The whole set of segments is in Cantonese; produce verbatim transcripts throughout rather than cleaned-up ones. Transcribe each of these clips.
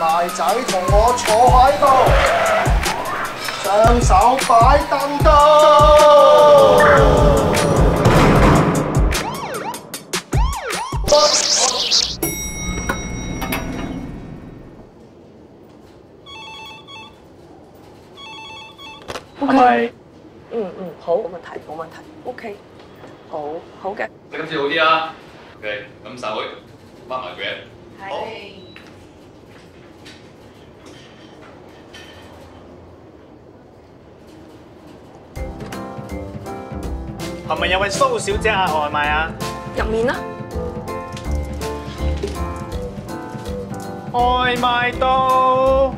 賴仔同我坐喺度，雙手擺凳度。 係咪？ 嗯嗯，好，冇問題，冇問題。OK， 好好嘅。 你今次好啲啊 ？OK， 咁散會，抹埋佢。 係。 係咪有位蘇小姐嗌外賣啊？ 入面啦。 外賣到。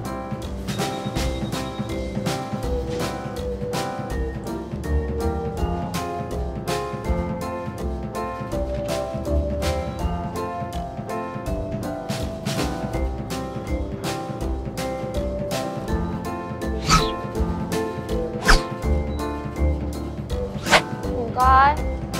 唔該。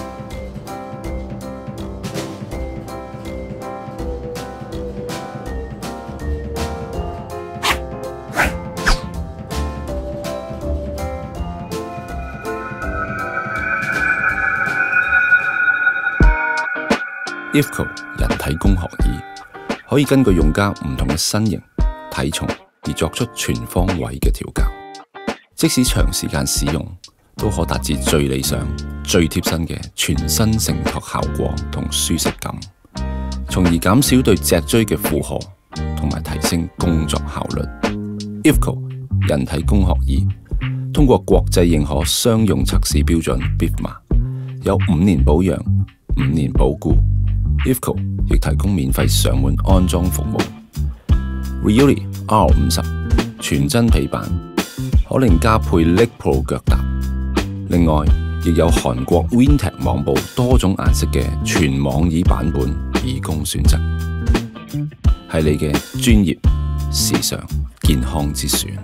I F C O 人體工學椅可以根據用家唔同嘅身形、體重而作出全方位嘅調校，即使長時間使用，都可達至最理想、最貼身嘅全身承托效果同舒適感，從而減少對脊椎嘅負荷，同埋提升工作效率。I F C O 人體工學椅通過國際認可商用測試標準 B I F M A， 有五年保養、五年保固。I F C O 亦提供免費上門安裝服務。Reuli R 五十全真皮板，可令加配 Leg Pro 腳踏。另外，亦有韓國 Wintec 網布多種顏色嘅全網椅版本以供選擇，係你嘅專業、時尚、健康之選。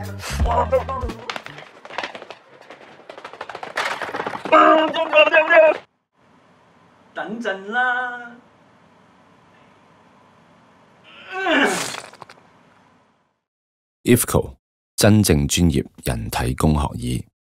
等陣啦。 I F C O 真正專業人體工學椅。